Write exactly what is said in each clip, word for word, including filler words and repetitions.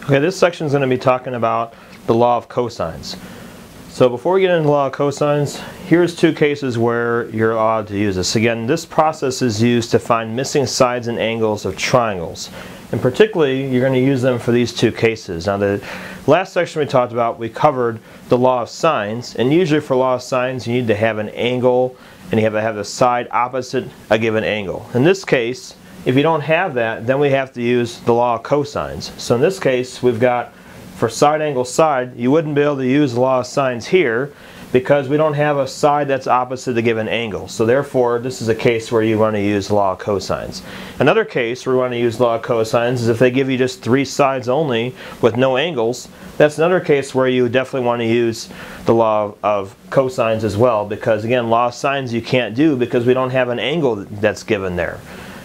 Okay, this section is going to be talking about the law of cosines. So before we get into the law of cosines, here's two cases where you're allowed to use this. Again, this process is used to find missing sides and angles of triangles. And particularly, you're going to use them for these two cases. Now, the last section we talked about, we covered the law of sines. And usually for law of sines, you need to have an angle and you have to have the side opposite a given angle. In this case, if you don't have that, then we have to use the law of cosines. So in this case, we've got for side angle side, you wouldn't be able to use the law of sines here because we don't have a side that's opposite a given angle. So therefore, this is a case where you want to use the law of cosines. Another case where we want to use the law of cosines is if they give you just three sides only with no angles. That's another case where you definitely want to use the law of cosines as well, because again, law of sines you can't do because we don't have an angle that's given there.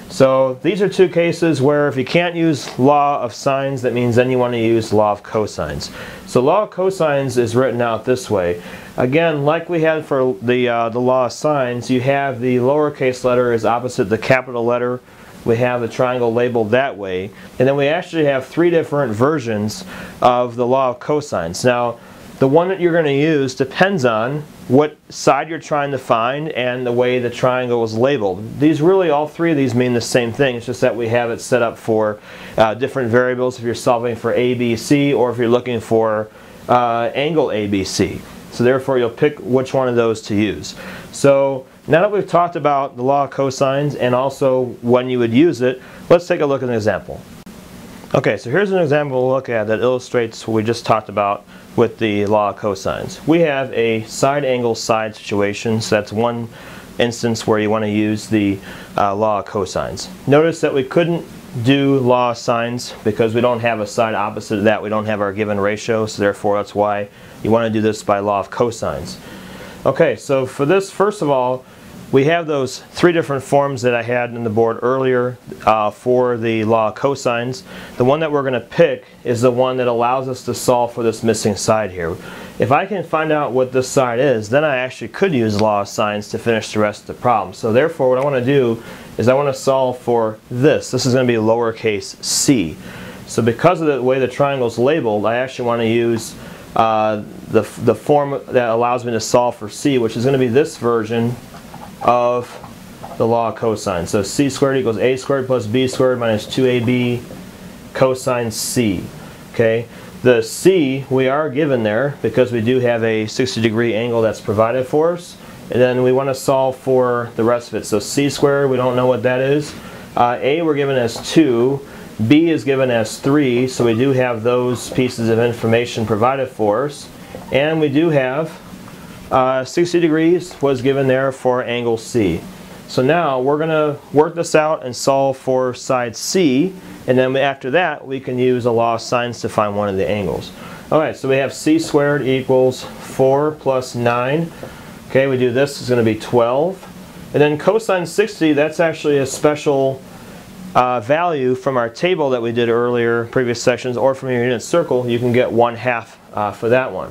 So these are two cases where if you can't use law of sines, that means then you want to use law of cosines. So law of cosines is written out this way. Again, like we had for the, uh, the law of sines, you have the lowercase letter is opposite the capital letter. We have the triangle labeled that way. And then we actually have three different versions of the law of cosines. Now, the one that you're going to use depends on what side you're trying to find and the way the triangle is labeled. These really, all three of these mean the same thing. It's just that we have it set up for uh, different variables if you're solving for A, B, C, or if you're looking for uh, angle A, B, C. So therefore you'll pick which one of those to use. So now that we've talked about the law of cosines and also when you would use it, let's take a look at an example. Okay, so here's an example we'll look at that illustrates what we just talked about with the law of cosines. We have a side angle side situation, so that's one instance where you want to use the uh, law of cosines. Notice that we couldn't do law of sines because we don't have a side opposite of that. We don't have our given ratio, so therefore that's why you want to do this by law of cosines. Okay, so for this, first of all, we have those three different forms that I had in the board earlier uh, for the law of cosines. The one that we're going to pick is the one that allows us to solve for this missing side here. If I can find out what this side is, then I actually could use law of sines to finish the rest of the problem. So therefore what I want to do is I want to solve for this. This is going to be lowercase c. So because of the way the triangle is labeled, I actually want to use uh, the, the form that allows me to solve for c, which is going to be this version of the law of cosines. So c squared equals a squared plus b squared minus two a b cosine c. Okay, the c we are given there because we do have a sixty degree angle that's provided for us, and then we want to solve for the rest of it. So c squared, we don't know what that is. Uh, a we're given as two, b is given as three, so we do have those pieces of information provided for us, and we do have Uh, sixty degrees was given there for angle C. So now we're going to work this out and solve for side C, and then after that we can use a law of sines to find one of the angles. Alright, so we have c squared equals four plus nine. Okay, we do this, it's going to be twelve. And then cosine sixty, that's actually a special uh, value from our table that we did earlier, previous sections, or from your unit circle. You can get one half uh, for that one.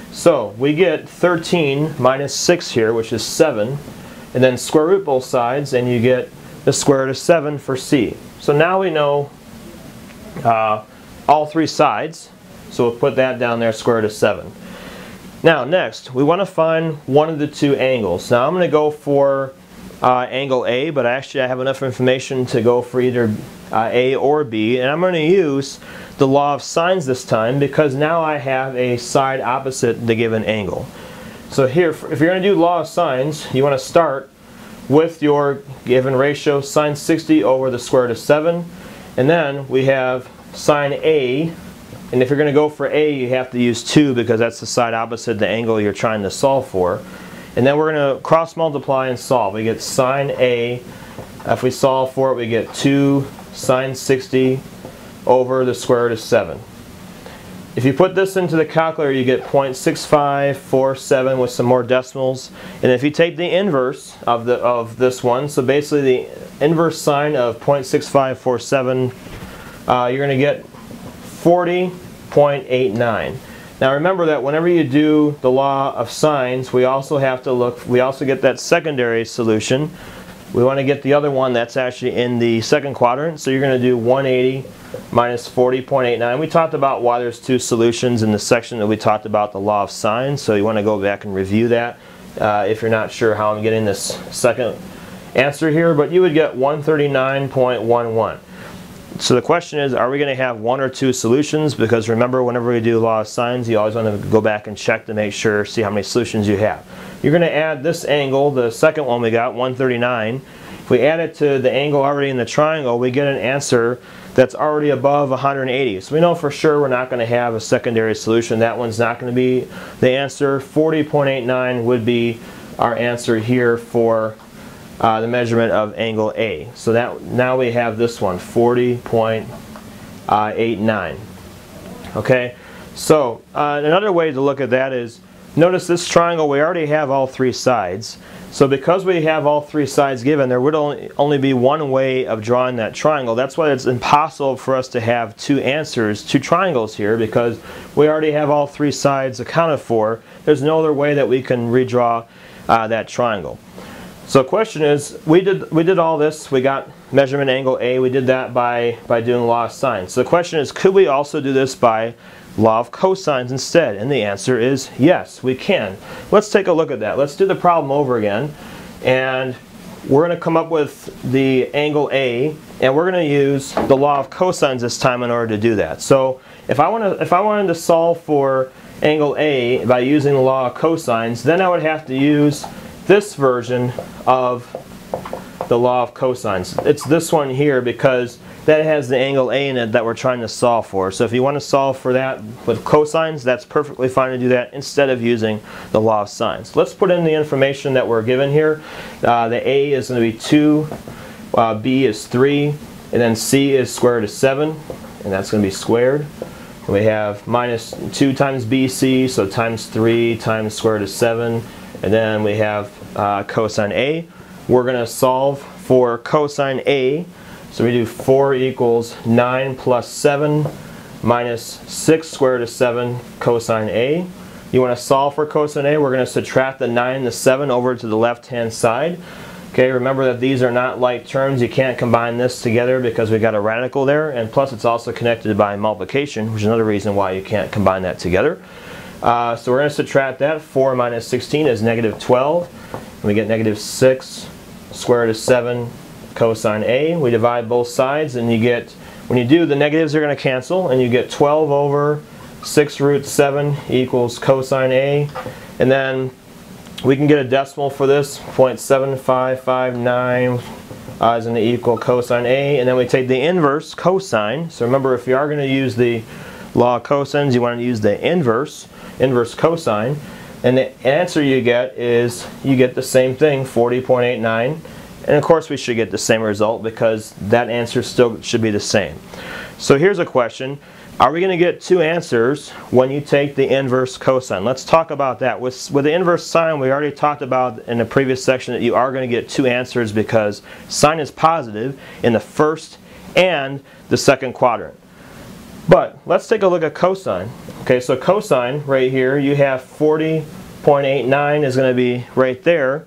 So we get thirteen minus six here, which is seven, and then square root both sides, and you get the square root of seven for c. So now we know uh, all three sides, so we'll put that down there, square root of seven. Now next, we want to find one of the two angles. Now I'm going to go for uh, angle A, but actually I have enough information to go for either uh, A or B, and I'm going to use the law of sines this time because now I have a side opposite the given angle. So here, if you're going to do law of sines, you want to start with your given ratio, sine sixty over the square root of seven, and then we have sine A, and if you're going to go for A, you have to use two because that's the side opposite the angle you're trying to solve for. And then we're going to cross multiply and solve. We get sine A, if we solve for it, we get two sine sixty over the square root of seven. If you put this into the calculator, you get zero point six five four seven with some more decimals. And if you take the inverse of the of this one, so basically the inverse sine of zero point six five four seven, uh, you're going to get forty point eight nine. Now remember that whenever you do the law of sines, we also have to look. We also get that secondary solution We want to get the other one that's actually in the second quadrant. So you're going to do one eighty minus forty point eight nine. We talked about why there's two solutions in the section that we talked about the law of sines. So you want to go back and review that uh, if you're not sure how I'm getting this second answer here. But you would get one thirty-nine point one one. So the question is, are we going to have one or two solutions? Because remember, whenever we do law of sines, you always want to go back and check to make sure, see how many solutions you have. You're going to add this angle, the second one we got, one thirty-nine. If we add it to the angle already in the triangle, we get an answer that's already above one hundred eighty. So we know for sure we're not going to have a secondary solution. That one's not going to be the answer. forty point eight nine would be our answer here for Uh, the measurement of angle A. So that now we have this one, forty point eight nine. Okay, so uh, another way to look at that is, notice this triangle, we already have all three sides. So because we have all three sides given, there would only, only be one way of drawing that triangle. That's why it's impossible for us to have two answers, two triangles here, because we already have all three sides accounted for. There's no other way that we can redraw uh, that triangle. So the question is, we did we did all this, we got measurement angle A, we did that by, by doing law of sines. So the question is, could we also do this by law of cosines instead? And the answer is yes, we can. Let's take a look at that. Let's do the problem over again, and we're going to come up with the angle A, and we're going to use the law of cosines this time in order to do that. So if I want to, if I wanted to solve for angle A by using the law of cosines, then I would have to use this version of the law of cosines. It's this one here because that has the angle A in it that we're trying to solve for. So if you want to solve for that with cosines, that's perfectly fine to do that instead of using the law of sines. Let's put in the information that we're given here. Uh, the A is going to be two, uh, B is three, and then C is square root of seven, and that's going to be squared. And we have minus two times B C, so times three times square root of seven. And then we have uh, cosine A. We're going to solve for cosine A. So we do four equals nine plus seven minus six square root of seven cosine A. You want to solve for cosine A, we're going to subtract the nine and the seven over to the left-hand side. Okay, remember that these are not like terms. You can't combine this together because we got a radical there. And plus it's also connected by multiplication, which is another reason why you can't combine that together. Uh, so we're going to subtract that. four minus sixteen is negative twelve. And we get negative six square root of seven cosine A. We divide both sides, and you get, when you do, the negatives are going to cancel, and you get twelve over six root seven equals cosine A. And then we can get a decimal for this. zero point seven five five nine uh, is going to equal cosine A. And then we take the inverse cosine. So remember, if you are going to use the law of cosines, you want to use the inverse. inverse cosine, and the answer you get is you get the same thing, forty point eight nine, and of course we should get the same result because that answer still should be the same. So here's a question, are we going to get two answers when you take the inverse cosine? Let's talk about that. With, with the inverse sine, we already talked about in the previous section that you are going to get two answers because sine is positive in the first and the second quadrant. But let's take a look at cosine. Okay, so cosine right here, you have forty point eight nine is going to be right there.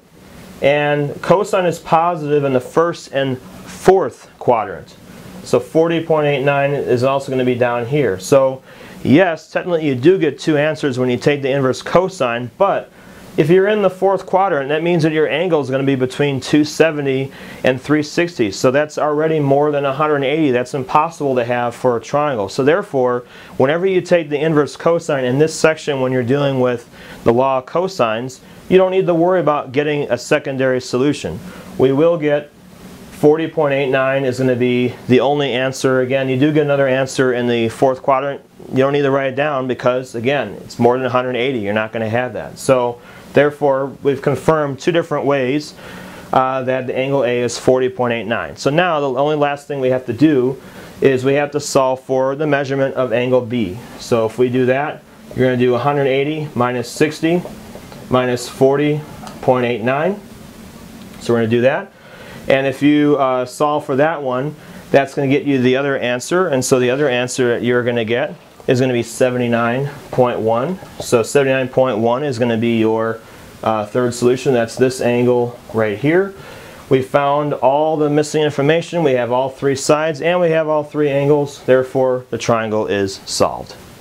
And cosine is positive in the first and fourth quadrant. So forty point eight nine is also going to be down here. So yes, technically you do get two answers when you take the inverse cosine, but if you're in the fourth quadrant, that means that your angle is going to be between two seventy and three sixty. So that's already more than one hundred eighty. That's impossible to have for a triangle. So therefore, whenever you take the inverse cosine in this section when you're dealing with the law of cosines, you don't need to worry about getting a secondary solution. We will get forty point eight nine is going to be the only answer. Again, you do get another answer in the fourth quadrant. You don't need to write it down because, again, it's more than one hundred eighty. You're not going to have that. So therefore, we've confirmed two different ways uh, that the angle A is forty point eight nine. So now the only last thing we have to do is we have to solve for the measurement of angle B. So if we do that, you're going to do one hundred eighty minus sixty minus forty point eight nine. So we're going to do that. And if you uh, solve for that one, that's going to get you the other answer. And so the other answer that you're going to get is going to be seventy-nine point one. So seventy-nine point one is going to be your uh, third solution. That's this angle right here. We found all the missing information. We have all three sides and we have all three angles. Therefore, the triangle is solved.